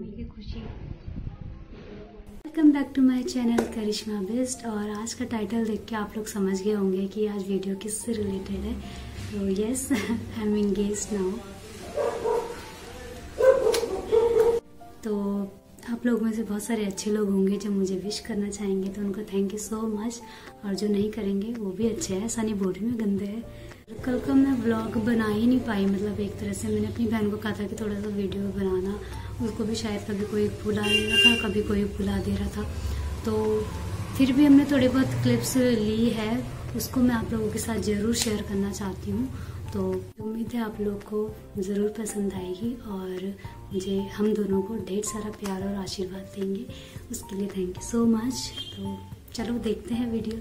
Mummy की खुशी। Welcome back to my channel Karishma best. और आज का टाइटल देख के आप लोग समझ गए होंगे कि आज वीडियो किससे रिलेटेड है। तो yes, I am engaged now. तो आप लोग में से बहुत सारे अच्छे लोग होंगे जो मुझे विश करना चाहेंगे, तो उनको थैंक यू सो मच। और जो नहीं करेंगे वो भी अच्छे हैं, ऐसा नहीं बोल रही मैं गंदे है। कल का मैं व्लॉग बना ही नहीं पाई, मतलब एक तरह से मैंने अपनी बहन को कहा था कि थोड़ा सा वीडियो बनाना, उसको भी शायद कभी कोई भुला दे रहा था, कभी कोई भुला दे रहा था। तो फिर भी हमने थोड़ी बहुत क्लिप्स ली है, उसको मैं आप लोगों के साथ ज़रूर शेयर करना चाहती हूँ। तो उम्मीद है आप लोग को ज़रूर पसंद आएगी और मुझे हम दोनों को ढेर सारा प्यार और आशीर्वाद देंगे, उसके लिए थैंक यू सो मच। तो चलो देखते हैं वीडियो।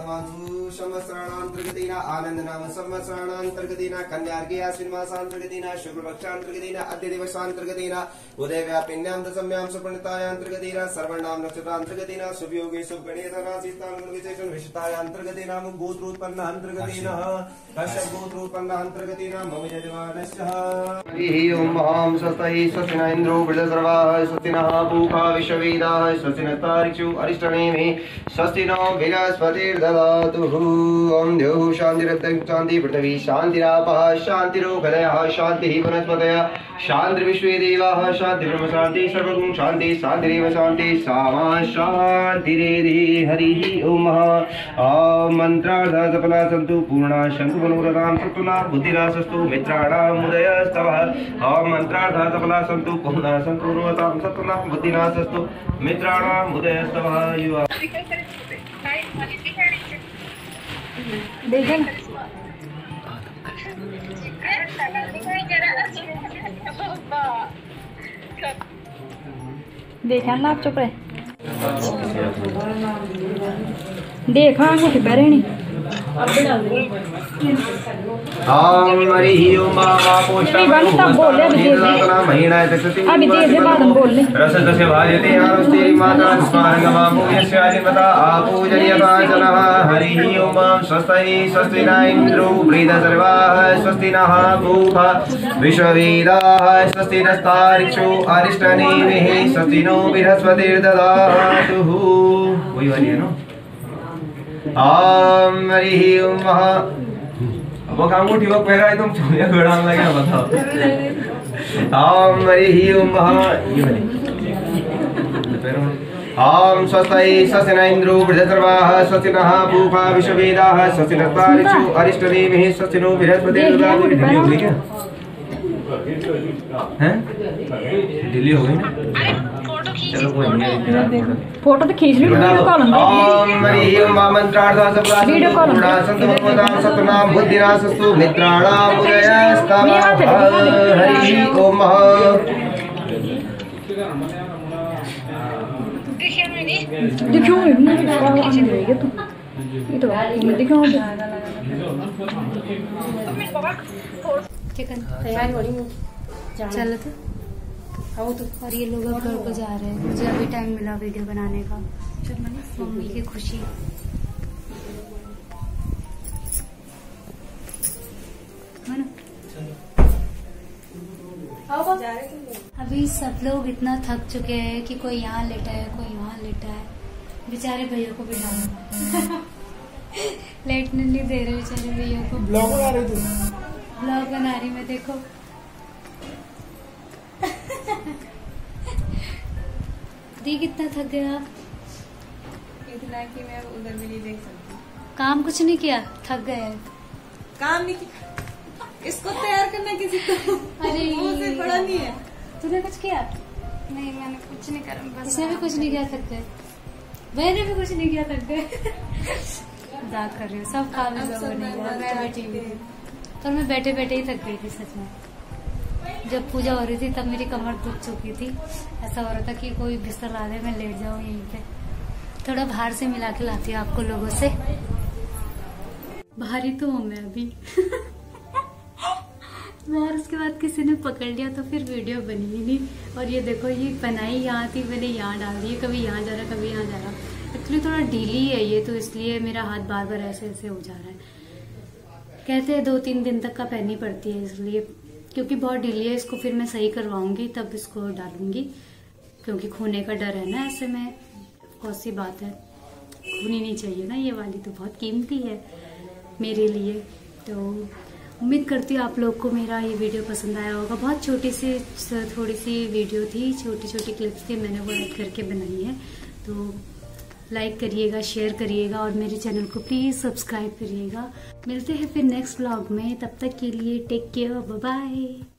आनंद नाम संवत्सराणांतर्गतेन कन्यार्गे आश्विन मासांतर्गतेन शुक्ल पक्षांतर्गतेन अद्य दिवसांतर्गतेन उदय व्यापिन्यां दशम्यां सुपर्णितायांतर्गतेन सर्वनाम नक्षत्रांतर्गतेन शुभयोगे शुभगणेशराशिस्थान विशेषण विशतायांतर्गतेन गोत्रोत्पन्नांतर्गतेन कश्यप गोत्रोत्पन्नांतर्गतेन मम यजमानस्य हरि ओम ओम स्वस्ति स्वस्तिना इंद्रो बृहस्पतिर्वाः स्वस्तिनः पूषा विश्ववेदाः स्वस्तिनः तारिक्षु अरिष्टनेमि स्वस्ति नो बृहस्पतिर्ददातु। ओम द्यौः शान्तिरन्तरिक्षं शान्तिः पृथिवी शान्तिरापः शान्तिरोषधयः शान्तिः वनस्पतयः शान्तिर्विश्वे देवाः शान्तिर्ब्रह्म शान्तिः सर्वगुण शान्तिः शान्तिरेव शान्तिः सामा शान्तिरेधि। हरिः ओम। ॐ मन्त्रार्थः सफला सन्तु पूर्णा सन्तु मनोरथां सत्वना बुद्धिरासस्तु मित्राणाम् उदयस्तवः। ॐ मन्त्रार्थः सफला सन्तु पूर्णा सन्तु मनोरथां सत्वना बुद्धिरासस्तु मित्राणाम् उदयस्तवः। देखा ना, आप चुप रहे। देखा अंगूठी पहरे नहीं। अभी दे दे बाद हम बोल ले। हरि ओम। स्वस्ति स्वस्ति न इंद्रो बृहस्पतिर्वाः स्वस्ति नः पूषा विश्ववेदाः स्वस्ति नस्तारिक्षु अरिष्टनेमिः स्वस्ति नो बृहस्पतिर्ददातु। वही वाली है ना। ओम हरि ओम। वो अंगूठी वो पहरा है, तुम चूड़ियां गड़ा लगा बताओ। ओम हरि ओम। ये वाली ओम स्वस्ति स्वस्ति न इंद्रो बृहस्पतिर्वाः स्वस्ति नः पूषा विश्ववेदाः स्वस्ति नस्तारिक्षु अरिष्टनेमिः स्वस्ति नो बृहस्पतिर्ददातु। दिल्ली हो गई क्या? हैं? दिल्ली हो गई ना? चलो कोई नहीं, फोटो तो खींच ली, वीडियो कॉल ओम हरि ओम। मंत्रार्थः सफला सन्तु भगवतां सत्वनां बुद्धिरासस्तु मित्राणाम् उदयस्तवः। हरि ओम। देखो ये तो देखो चिकन तैयार हो रही। चलो तो और ये लोग घर को जा रहे हैं, मुझे अभी टाइम मिला वीडियो बनाने का, मम्मी की खुशी। अभी सब लोग इतना थक चुके हैं कि कोई यहाँ लेटा है, कोई वहाँ लेटा है। बेचारे भैया को बिठा लेटने नहीं दे रहे बेचारे भैया को। ब्लॉग बना रही थी, ब्लॉग बना रही मैं, देखो। दी कितना थक गया? इतना कि मैं उधर भी नहीं देख सकती। काम कुछ नहीं किया, थक गए। काम नहीं किया, इसको तैयार करना किसी को। अरे मुझसे बड़ा नहीं है। तूने कुछ किया? नहीं, मैंने कुछ नहीं करा, बस इसने भी कुछ नहीं किया, थक गए। मैंने भी कुछ नहीं किया, थक गए। मजाक कर रही हूँ, सब काम पर मैं बैठे बैठे ही थक गई थी सच में। जब पूजा हो रही थी तब मेरी कमर दुख चुकी थी, ऐसा हो रहा था कि कोई बिस्तर ला दे, मैं लेट जाऊं यहीं पे। थोड़ा बाहर से मिला के लाती हूँ आपको लोगों से। बाहर ही तो हूँ मैं अभी। और उसके बाद किसी ने पकड़ लिया तो फिर वीडियो बनी ही नहीं। और ये देखो, ये बनाई यहाँ थी, मैंने यहाँ डाल दी, कभी यहाँ जा रहा कभी यहाँ जा रहा। एक्चुअली थोड़ा ढीली है ये, तो इसलिए मेरा हाथ बार बार ऐसे ऐसे हो जा रहा है। कहते हैं 2-3 दिन तक का पहननी पड़ती है, इसलिए क्योंकि बहुत ढीली है। इसको फिर मैं सही करवाऊंगी तब इसको डालूंगी। क्योंकि खोने का डर है ना, ऐसे में कौन सी बात है, खोनी नहीं चाहिए ना, ये वाली तो बहुत कीमती है मेरे लिए। तो उम्मीद करती हूँ आप लोग को मेरा ये वीडियो पसंद आया होगा। बहुत छोटी सी थोड़ी सी वीडियो थी, छोटी छोटी क्लिप्स थी, मैंने वो एड करके बनाई है। तो लाइक करिएगा, शेयर करिएगा और मेरे चैनल को प्लीज़ सब्सक्राइब करिएगा। मिलते हैं फिर नेक्स्ट व्लॉग में, तब तक के लिए टेक केयर, बाय बाय।